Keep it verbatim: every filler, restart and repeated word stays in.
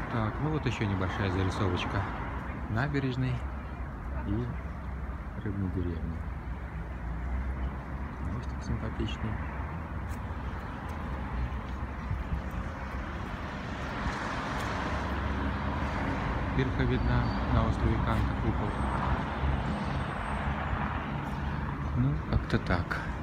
Так, ну вот еще небольшая зарисовочка набережной и рыбной деревни. Мостик симпатичный. Бирка видна на острове Канта, купол. Ну, как-то так.